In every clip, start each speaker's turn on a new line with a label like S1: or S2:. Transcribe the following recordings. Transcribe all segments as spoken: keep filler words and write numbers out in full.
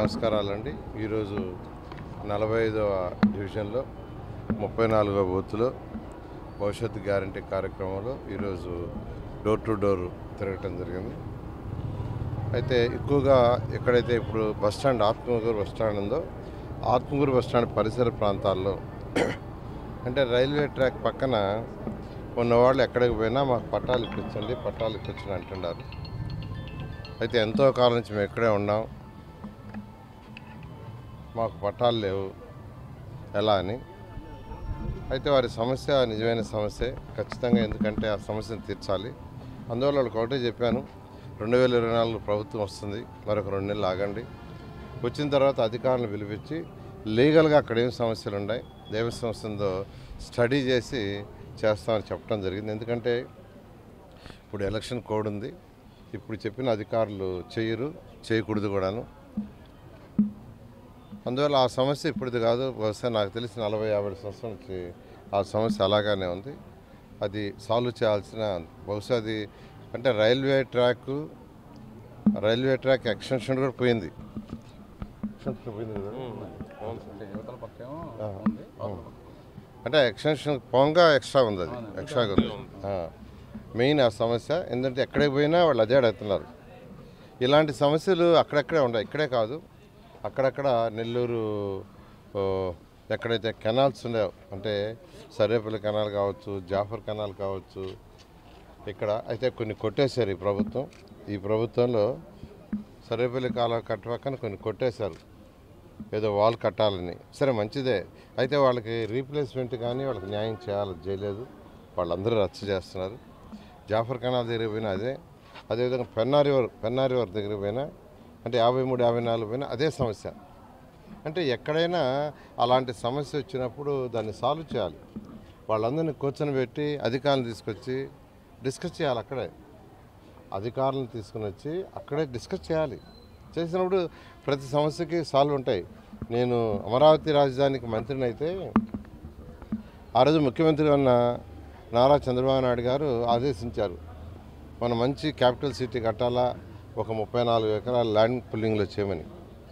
S1: నమస్కారాలండి. ఈరోజు నలభై ఐదవ డివిజన్లో ముప్పై నాలుగవ బూత్లో భవిష్యత్తు గ్యారంటీ కార్యక్రమంలో ఈరోజు డోర్ టు డోర్ తిరగటం జరిగింది. అయితే ఎక్కువగా ఎక్కడైతే ఇప్పుడు బస్టాండ్ ఆత్మకూరు బస్టాండ్ ఉందో ఆత్మకూరు బస్టాండ్ పరిసర ప్రాంతాల్లో అంటే రైల్వే ట్రాక్ పక్కన ఉన్న వాళ్ళు ఎక్కడికి పోయినా మాకు పట్టాలు ఇప్పించండి పట్టాలు ఇప్పించండి అంటున్నారు. అయితే ఎంతో కాలం నుంచి మేము ఇక్కడే ఉన్నాం, మాకు పట్టాలు లేవు ఎలా అని. అయితే వారి సమస్య నిజమైన సమస్య ఖచ్చితంగా, ఎందుకంటే ఆ సమస్యను తీర్చాలి. అందువల్ల వాళ్ళకి ఒకటే చెప్పాను, రెండు వేల ఇరవై నాలుగు ప్రభుత్వం వస్తుంది, మరొక రెండు నెలలు ఆగండి. వచ్చిన తర్వాత అధికారులను పిలిపించి లీగల్గా అక్కడ ఏం సమస్యలు ఉన్నాయి, దేవ సంస్థతో స్టడీ చేసి చేస్తామని చెప్పడం జరిగింది. ఎందుకంటే ఇప్పుడు ఎలక్షన్ కోడ్ ఉంది, ఇప్పుడు చెప్పిన అధికారులు చేయరు, చేయకూడదు కూడాను. అందువల్ల ఆ సమస్య ఇప్పుడుది కాదు, బహుశా నాకు తెలిసి నలభై యాభై సంవత్సరాల నుంచి ఆ సమస్య అలాగానే ఉంది. అది సాల్వ్ చేయాల్సిన, బహుశా అది అంటే railway track railway track extension కూడా పోయింది పోయింది కదా, అంటే ఎక్స్టెన్షన్ పోగా ఎక్స్ట్రా ఉంది, అది ఎక్స్ట్రాగా ఉంది మెయిన్ ఆ సమస్య. ఎందుకంటే ఎక్కడికి పోయినా వాళ్ళు అదే అడుగుతున్నారు. ఇలాంటి సమస్యలు అక్కడెక్కడే ఉన్నాయి, ఇక్కడే కాదు, అక్కడక్కడ నెల్లూరు ఎక్కడైతే కెనాల్స్ ఉన్నాయో, అంటే సర్వేపల్లి కెనాల్ కావచ్చు, జాఫర్ కెనాల్ కావచ్చు, ఇక్కడ అయితే కొన్ని కొట్టేశారు ఈ ప్రభుత్వం. ఈ ప్రభుత్వంలో సర్వేపల్లి కాలువ కట్ట పక్కన కొన్ని కొట్టేశారు, ఏదో వాల్ కట్టాలని. సరే మంచిదే, అయితే వాళ్ళకి రీప్లేస్మెంట్ కానీ వాళ్ళకి న్యాయం చేయాలి చేయలేదు, వాళ్ళందరూ రచ్చ చేస్తున్నారు. జాఫర్ కెనాల్ దగ్గర పోయినా అదే, అదేవిధంగా పెన్నా రివర్ పెన్నా రివర్ దగ్గర పోయినా అంటే యాభై మూడు యాభై నాలుగు పోయినా అదే సమస్య. అంటే ఎక్కడైనా అలాంటి సమస్య వచ్చినప్పుడు దాన్ని సాల్వ్ చేయాలి. వాళ్ళందరినీ కూర్చొని పెట్టి అధికారులను తీసుకొచ్చి డిస్కస్ చేయాలి. అక్కడే అధికారులను తీసుకుని వచ్చి అక్కడే డిస్కస్ చేయాలి. చేసినప్పుడు ప్రతి సమస్యకి సాల్వ్ ఉంటాయి. నేను అమరావతి రాజధానికి మంత్రిని అయితే ఆ రోజు ముఖ్యమంత్రి ఉన్న నారా చంద్రబాబు నాయుడు గారు ఆదేశించారు, మనం మంచి క్యాపిటల్ సిటీ కట్టాలా, ఒక ముప్పై నాలుగు ఎకరాల ల్యాండ్ పుల్లింగ్లో చేయమని.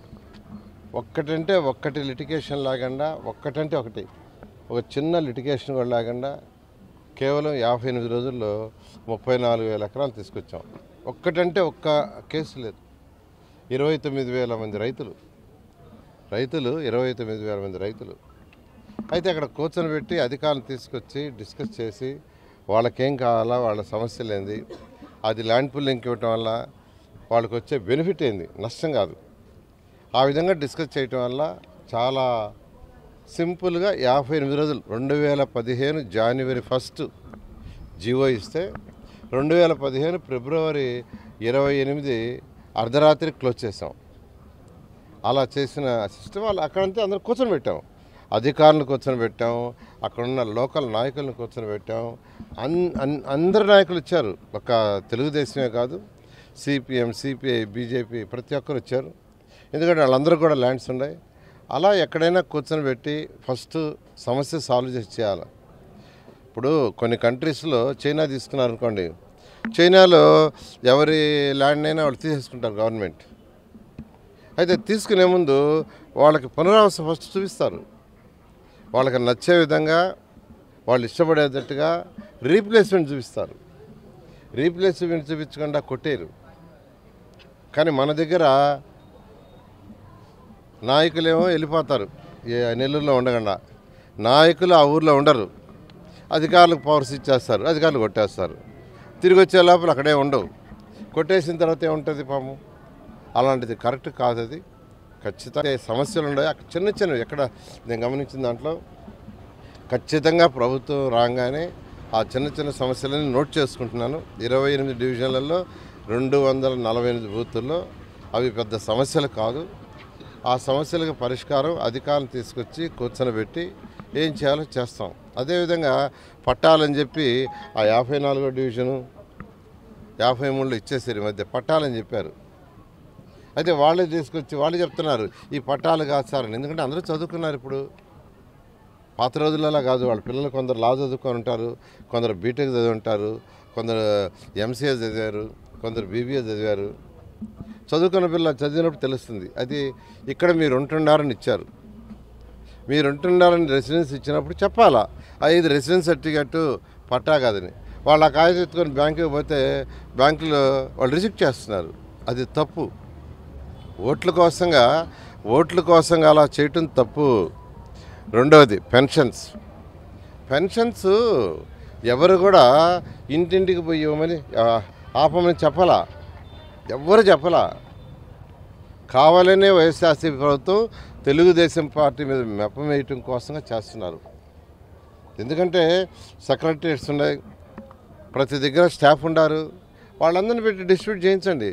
S1: ఒక్కటంటే ఒక్కటి లిటిగేషన్ లాగండా, ఒక్కటంటే ఒకటి ఒక చిన్న లిటిగేషన్ కూడా లాగండా కేవలం యాభై ఎనిమిది రోజుల్లో ముప్పై నాలుగు వేల ఎకరాలు తీసుకొచ్చాం. ఒక్కటంటే ఒక్క కేసు లేదు. ఇరవై తొమ్మిది వేల మంది రైతులు రైతులు ఇరవై తొమ్మిది వేల మంది రైతులు అయితే అక్కడ కూర్చొని పెట్టి అధికారులను తీసుకొచ్చి డిస్కస్ చేసి వాళ్ళకేం కావాలా, వాళ్ళ సమస్యలు ఏంది, అది ల్యాండ్ పుల్లింగ్కి ఇవ్వటం వల్ల వాళ్ళకి వచ్చే బెనిఫిట్ ఏంది, నష్టం కాదు, ఆ విధంగా డిస్కస్ చేయటం వల్ల చాలా సింపుల్గా యాభై ఎనిమిది రోజులు రెండు వేల పదిహేను జనవరి ఫస్ట్ జీవో ఇస్తే రెండు వేల పదిహేను ఫిబ్రవరి ఇరవై ఎనిమిది అర్ధరాత్రి క్లోజ్ చేసాం. అలా చేసిన సిస్టమ్ వాళ్ళు అక్కడంతా అందరూ కూర్చొని పెట్టాం, అధికారులను కూర్చొని పెట్టాం, అక్కడున్న లోకల్ నాయకులను కూర్చొని పెట్టాం. అన్ అన్ అందరు నాయకులు వచ్చారు, ఒక తెలుగుదేశమే కాదు, సిపిఎం సిపిఐ బీజేపీ ప్రతి ఒక్కరు వచ్చారు. ఎందుకంటే వాళ్ళందరూ కూడా ల్యాండ్స్ ఉన్నాయి. అలా ఎక్కడైనా కూర్చొని పెట్టి ఫస్ట్ సమస్య సాల్వ్ చేసి చేయాలి. ఇప్పుడు కొన్ని కంట్రీస్లో చైనా తీసుకున్నారు అనుకోండి, చైనాలో ఎవరి ల్యాండ్ అయినా వాళ్ళు తీసేసుకుంటారు గవర్నమెంట్. అయితే తీసుకునే ముందు వాళ్ళకి పునరావాస ఫస్ట్ చూపిస్తారు, వాళ్ళకి నచ్చే విధంగా వాళ్ళు ఇష్టపడేటట్టుగా రీప్లేస్మెంట్ చూపిస్తారు. రీప్లేస్మెంట్ చూపించకుండా కొట్టేరు. కానీ మన దగ్గర నాయకులేమో వెళ్ళిపోతారు, నెల్లూరులో ఉండకుండా నాయకులు ఆ ఊర్లో ఉండరు, అధికారులకు పవర్స్ ఇచ్చేస్తారు, అధికారులు కొట్టేస్తారు. తిరిగి వచ్చే లోపల అక్కడే ఉండవు, కొట్టేసిన తర్వాత ఏముంటుంది పాము. అలాంటిది కరెక్ట్ కాదు. అది ఖచ్చితంగా సమస్యలు ఉన్నాయి అక్కడ చిన్న చిన్నవి. ఎక్కడ నేను గమనించిన దాంట్లో ఖచ్చితంగా ప్రభుత్వం రాగానే ఆ చిన్న చిన్న సమస్యలని నోట్ చేసుకుంటున్నాను. ఇరవై ఎనిమిది డివిజన్లలో రెండు వందల నలభై ఎనిమిది బూతుల్లో అవి పెద్ద సమస్యలు కాదు. ఆ సమస్యలకు పరిష్కారం అధికారులను తీసుకొచ్చి కూర్చొని పెట్టి ఏం చేయాలో చేస్తాం. అదేవిధంగా పట్టాలని చెప్పి ఆ యాభై నాలుగో డివిజను యాభై మూడులో ఇచ్చేసారు, ఈ మధ్య పట్టాలని చెప్పారు. అయితే వాళ్ళే తీసుకొచ్చి వాళ్ళు చెప్తున్నారు ఈ పట్టాలు కాదు సార్ అని. ఎందుకంటే అందరూ చదువుకున్నారు. ఇప్పుడు పాత రోజులలో కాదు, వాళ్ళ పిల్లలు కొందరు లా చదువుకొని ఉంటారు, కొందరు బీటెక్ చదివి ఉంటారు, కొందరు ఎంసీఏ చదివారు, కొందరు బీబీఏ చదివారు. చదువుకున్న పిల్ల చదివినప్పుడు తెలుస్తుంది. అది ఇక్కడ మీరు ఉంటున్నారని ఇచ్చారు, మీరు ఉంటున్నారని రెసిడెన్స్ ఇచ్చినప్పుడు చెప్పాలా ఇది రెసిడెన్స్ సర్టిఫికెట్ పట్టా కాదని. వాళ్ళు ఆ కాగితం ఎత్తుకొని బ్యాంకుకి పోతే బ్యాంకులో వాళ్ళు రిజెక్ట్ చేస్తున్నారు. అది తప్పు. ఓట్ల కోసంగా ఓట్ల కోసంగా అలా చేయటం తప్పు. రెండవది పెన్షన్స్. పెన్షన్స్ ఎవరు కూడా ఇంటింటికి పోయి ఇవ్వమని ఆపమని చెప్పలా, ఎవ్వరు చెప్పలా. కావాలనే వైఎస్ఆర్సీపీ ప్రభుత్వం తెలుగుదేశం పార్టీ మీద మెప్పం వేయటం కోసంగా చేస్తున్నారు. ఎందుకంటే సెక్రటరీస్ ఉన్నాయి, ప్రతి దగ్గర స్టాఫ్ ఉండారు, వాళ్ళందరినీ పెట్టి డిస్ట్రిబ్యూట్ చేయించండి,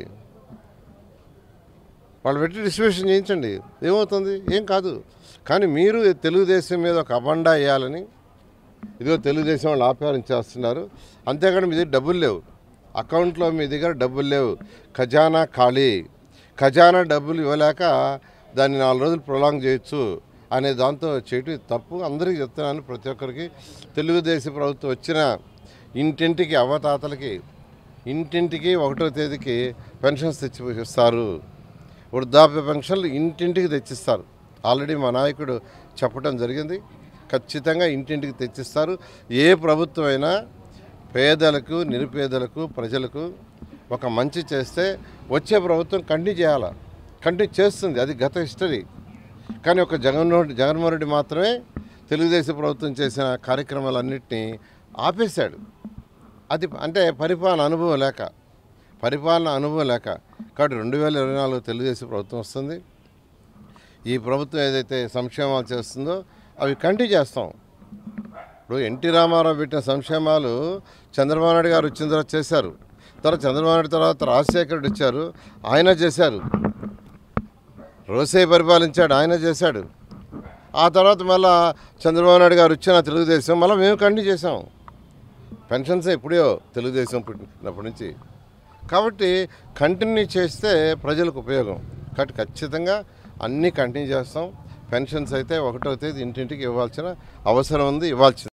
S1: వాళ్ళు పెట్టి డిస్ట్రిబ్యూషన్ చేయించండి, ఏమవుతుంది? ఏం కాదు. కానీ మీరు తెలుగుదేశం మీద ఒక అబండా వేయాలని ఇదిగో తెలుగుదేశం వాళ్ళు ఆపారం చేస్తున్నారు. అంతేకాని మీ దగ్గర డబ్బులు లేవు, అకౌంట్లో మీ దగ్గర డబ్బులు లేవు, ఖజానా ఖాళీ. ఖజానా డబ్బులు ఇవ్వలేక దాన్ని నాలుగు రోజులు ప్రొలాంగ్ చేయొచ్చు అనే దాంతో చేయటం తప్పు. అందరికీ చెప్తున్నాను, ప్రతి ఒక్కరికి. తెలుగుదేశం ప్రభుత్వం వచ్చిన ఇంటింటికి అవ్వతాతలకి ఇంటింటికి ఒకటో తేదీకి పెన్షన్స్ తెచ్చి ఇస్తారు. వృద్ధాప్య పెన్షన్లు ఇంటింటికి తెచ్చిస్తారు. ఆల్రెడీ మా నాయకుడు చెప్పడం జరిగింది, ఖచ్చితంగా ఇంటింటికి తెచ్చిస్తారు. ఏ ప్రభుత్వం అయినా పేదలకు, నిరుపేదలకు, ప్రజలకు ఒక మంచి చేస్తే వచ్చే ప్రభుత్వం కంటిన్యూ చేయాలి, కంటిన్యూ చేస్తుంది. అది గత హిస్టరీ. కానీ ఒక జగన్మోహన్ జగన్మోహన్ రెడ్డి మాత్రమే తెలుగుదేశం ప్రభుత్వం చేసిన కార్యక్రమాలన్నింటినీ ఆపేశాడు. అది అంటే పరిపాలన అనుభవం లేక, పరిపాలన అనుభవం లేక. కాబట్టి రెండు వేల ఇరవై నాలుగు తెలుగుదేశం ప్రభుత్వం వస్తుంది. ఈ ప్రభుత్వం ఏదైతే సంక్షేమాలు చేస్తుందో అవి కంటిన్యూ చేస్తాం. ఇప్పుడు ఎన్టీ రామారావు పెట్టిన సంక్షేమాలు చంద్రబాబు నాయుడు గారు వచ్చిన తర్వాత చేశారు. తర్వాత చంద్రబాబు నాయుడు తర్వాత రాజశేఖర రెడ్డి వచ్చారు, ఆయన చేశారు. రోసయ్య పరిపాలించాడు, ఆయన చేశాడు. ఆ తర్వాత మళ్ళా చంద్రబాబు నాయుడు గారు వచ్చిన తెలుగుదేశం మళ్ళీ మేము కంటిన్యూ చేసాం. పెన్షన్స్ ఎప్పుడో తెలుగుదేశం పుట్టినప్పటి నుంచి. కాబట్టి కంటిన్యూ చేస్తే ప్రజలకు ఉపయోగం. కాబట్టి ఖచ్చితంగా అన్నీ కంటిన్యూ చేస్తాం. పెన్షన్స్ అయితే ఒకటో తేదీ ఇంటింటికి ఇవ్వాల్సిన అవసరం ఉంది, ఇవ్వాల్సింది.